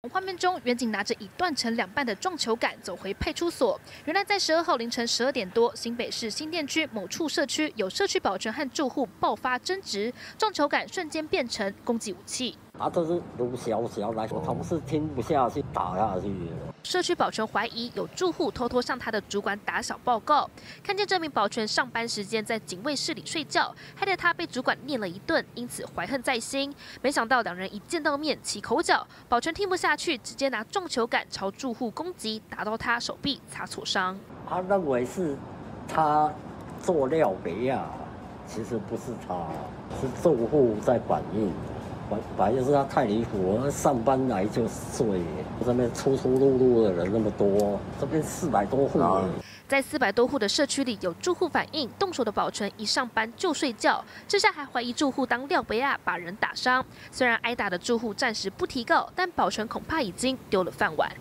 画面中，远景拿着已断成两半的撞球杆走回派出所。原来在12号凌晨12点多，新北市新店区某处社区有社区保全和住户爆发争执，撞球杆瞬间变成攻击武器。 都是撸小来，我同事听不下去，打下去了。 社区保全怀疑有住户偷偷向他的主管打小报告，看见这名保全上班时间在警卫室里睡觉，害得他被主管念了一顿，因此怀恨在心。没想到两人一见到面起口角，保全听不下去，直接拿撞球杆朝住户攻击，打到他手臂擦挫伤。 他认为是他做料给呀，其实不是他，是住户在反映。反正是他太离谱了，上班来就睡，这边出入的人那么多，这边400多户。 在400多户的社区里，有住户反映，动手的保全一上班就睡觉，这下还怀疑住户当廖北亚把人打伤。虽然挨打的住户暂时不提告，但保全恐怕已经丢了饭碗。